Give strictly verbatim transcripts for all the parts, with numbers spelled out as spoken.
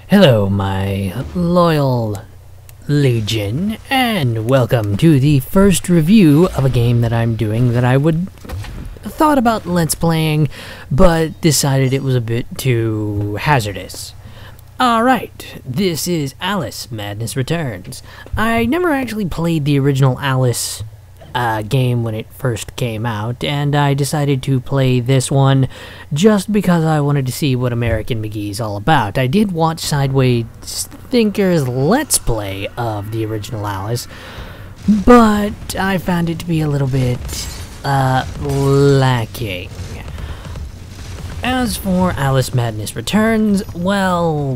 Hello, my loyal legion, and welcome to the first review of a game that I'm doing that I would thought about let's playing, but decided it was a bit too hazardous. Alright, this is Alice Madness Returns. I never actually played the original Alice uh, game when it first came out, and I decided to play this one just because I wanted to see what American McGee's all about. I did watch Sideways Thinker's Let's Play of the original Alice, but I found it to be a little bit uh, lacking. As for Alice Madness Returns, well...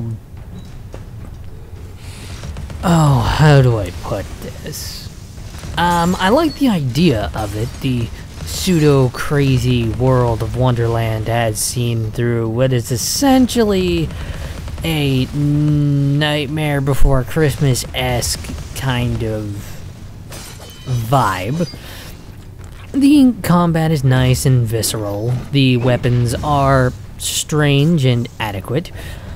Oh, how do I put this? Um, I like the idea of it, the pseudo-crazy world of Wonderland as seen through what is essentially a Nightmare Before Christmas-esque kind of vibe. The combat is nice and visceral. The weapons are strange and adequate.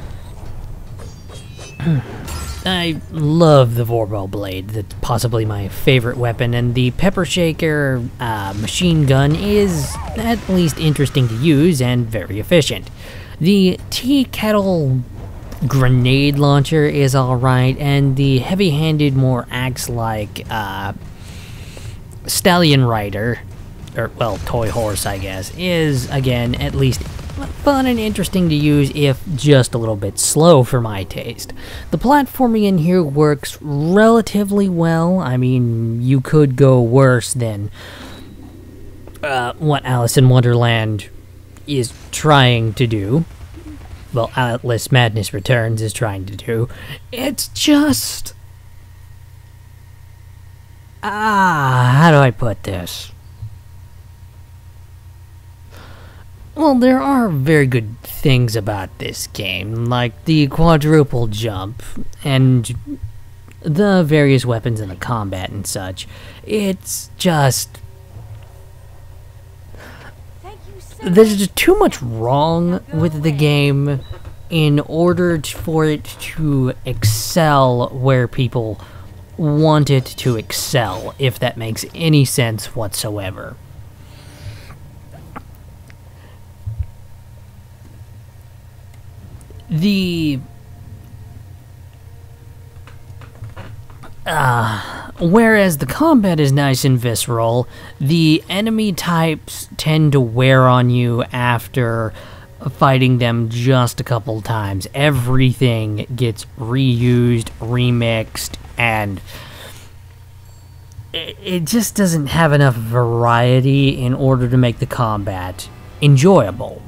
I love the Vorpal Blade. That's possibly my favorite weapon, and the Pepper Shaker uh, machine gun is at least interesting to use and very efficient. The Tea Kettle grenade launcher is alright, and the heavy-handed, more axe-like uh, Stallion Rider, or, well, toy horse, I guess, is, again, at least fun and interesting to use, if just a little bit slow for my taste. The platforming in here works relatively well. I mean, you could go worse than uh, what Alice in Wonderland is trying to do. Well, Alice Madness Returns is trying to do. It's just... Ah, how do I put this? Well, there are very good things about this game, like the quadruple jump and the various weapons in the combat and such. It's just... There's just too much wrong with the game in order t- for it to excel where people want it to excel, if that makes any sense whatsoever. The... Uh, whereas the combat is nice and visceral, the enemy types tend to wear on you after fighting them just a couple times. Everything gets reused, remixed, and it, it just doesn't have enough variety in order to make the combat enjoyable.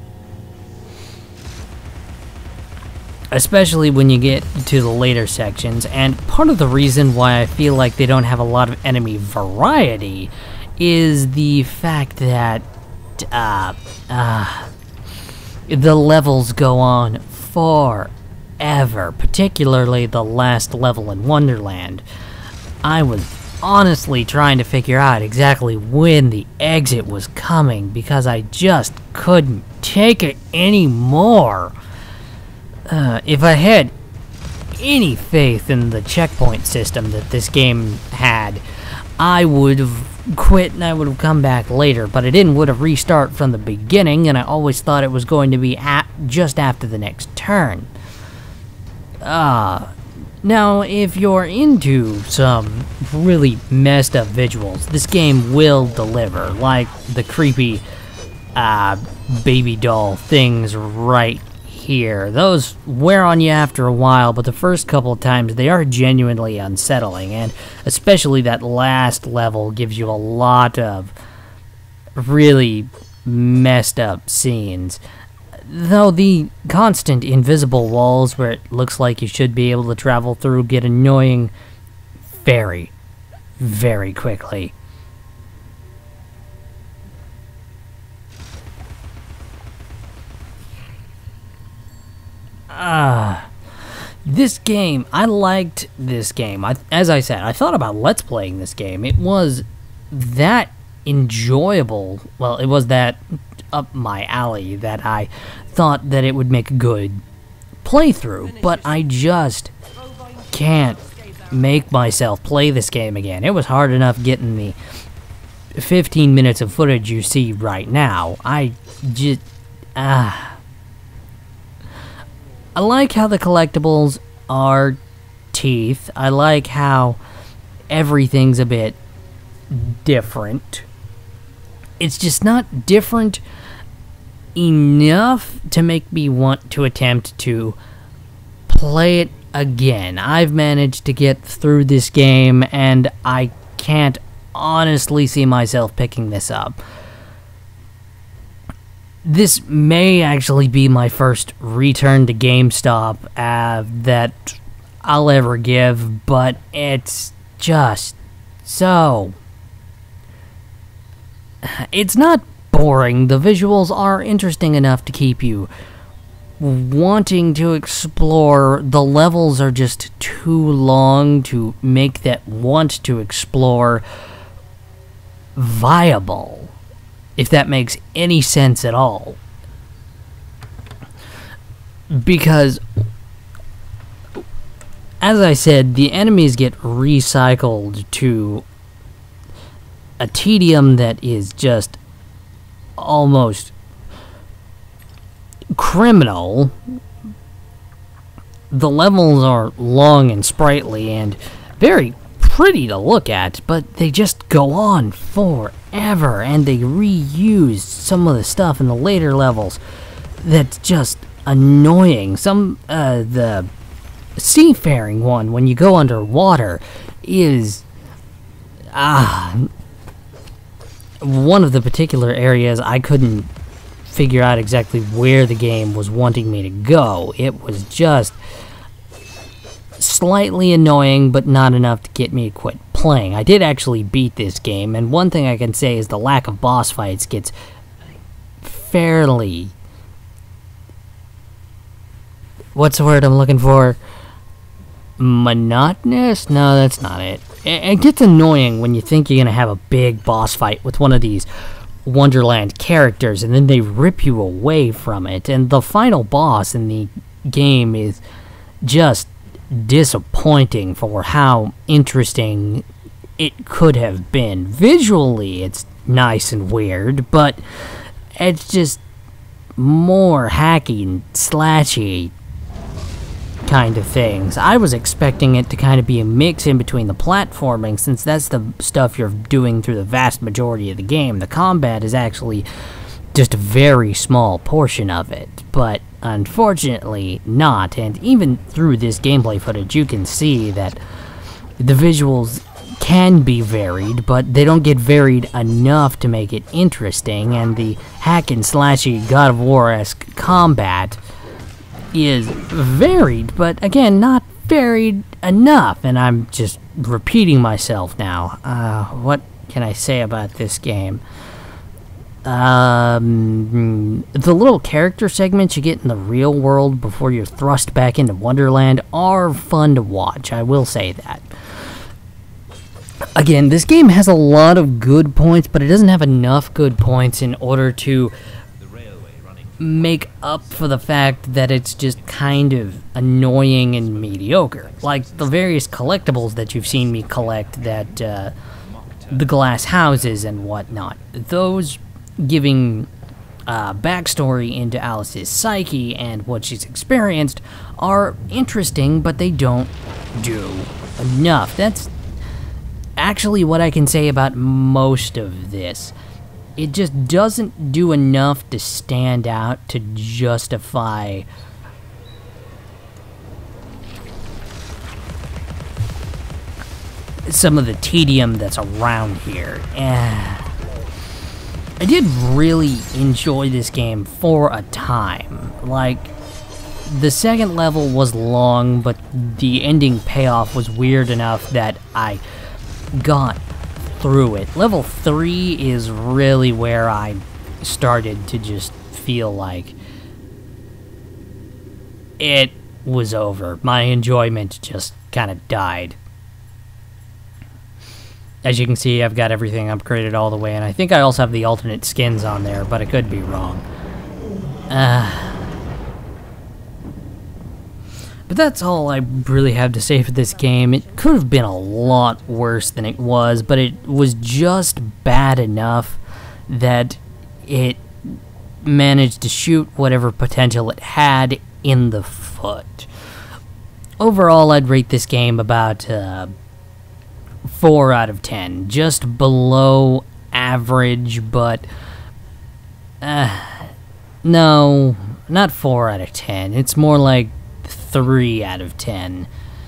Especially when you get to the later sections, and part of the reason why I feel like they don't have a lot of enemy variety is the fact that uh, uh, the levels go on forever, particularly the last level in Wonderland. I was honestly trying to figure out exactly when the exit was coming because I just couldn't take it anymore. Uh, if I had any faith in the checkpoint system that this game had, I would have quit and I would have come back later, but I didn't would have restart from the beginning, and I always thought it was going to be at just after the next turn. Ah, uh, now if you're into some really messed up visuals, this game will deliver, like the creepy uh, baby doll things right here. Those wear on you after a while, but the first couple of times they are genuinely unsettling, and especially that last level gives you a lot of really messed up scenes. Though the constant invisible walls where it looks like you should be able to travel through get annoying very, very quickly. Ah, uh, this game, I liked this game. I, as I said, I thought about let's playing this game. It was that enjoyable. Well, it was that up my alley that I thought that it would make a good playthrough, but I just can't make myself play this game again. It was hard enough getting the fifteen minutes of footage you see right now. I just... Ah. I like how the collectibles are teeth. I like how everything's a bit different. It's just not different enough to make me want to attempt to play it again. I've managed to get through this game, and I can't honestly see myself picking this up. This may actually be my first return to GameStop uh, that I'll ever give, but it's just so... It's not boring. The visuals are interesting enough to keep you wanting to explore. The levels are just too long to make that want to explore viable, if that makes any sense at all. Because, as I said, the enemies get recycled to a tedium that is just almost criminal. The levels are long and sprightly and very pretty to look at, but they just go on forever, and they reuse some of the stuff in the later levels that's just annoying. Some, uh, the seafaring one, when you go underwater, is, ah, one of the particular areas I couldn't figure out exactly where the game was wanting me to go. It was just slightly annoying, but not enough to get me to quit playing. I did actually beat this game, and one thing I can say is the lack of boss fights gets fairly... What's the word I'm looking for? Monotonous? No, that's not it. It gets annoying when you think you're going to have a big boss fight with one of these Wonderland characters, and then they rip you away from it. And the final boss in the game is just disappointing for how interesting it could have been. Visually, it's nice and weird, but it's just more hacky and slashy kind of things. I was expecting it to kind of be a mix in between the platforming, since that's the stuff you're doing through the vast majority of the game. The combat is actually just a very small portion of it, but unfortunately not. And even through this gameplay footage, you can see that the visuals can be varied, but they don't get varied enough to make it interesting, and the hack and slashy God of War-esque combat is varied, but again, not varied enough. And I'm just repeating myself now. Uh, what can I say about this game? Um, the little character segments you get in the real world before you're thrust back into Wonderland are fun to watch, I will say that. Again, this game has a lot of good points, but it doesn't have enough good points in order to make up for the fact that it's just kind of annoying and mediocre. Like the various collectibles that you've seen me collect, that uh, the glass houses and whatnot. Those giving uh, backstory into Alice's psyche and what she's experienced are interesting, but they don't do enough. That's actually what I can say about most of this. It just doesn't do enough to stand out to justify some of the tedium that's around here. Eh. I did really enjoy this game for a time. Like, the second level was long, but the ending payoff was weird enough that I got through it. Level three is really where I started to just feel like it was over. My enjoyment just kind of died. As you can see, I've got everything upgraded all the way, and I think I also have the alternate skins on there, but I could be wrong. Uh, But that's all I really have to say for this game. It could have been a lot worse than it was, but it was just bad enough that it managed to shoot whatever potential it had in the foot. Overall, I'd rate this game about uh, four out of ten. Just below average, but... Uh, no, not four out of ten. It's more like three out of ten.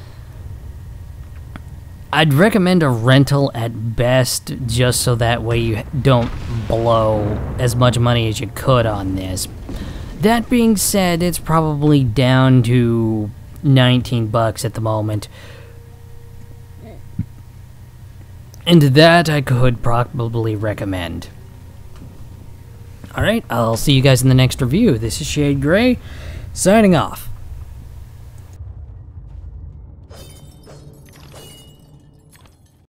I'd recommend a rental at best, just so that way you don't blow as much money as you could on this. That being said, it's probably down to nineteen bucks at the moment. And that I could probably recommend. Alright, I'll see you guys in the next review. This is Shade Gray, signing off.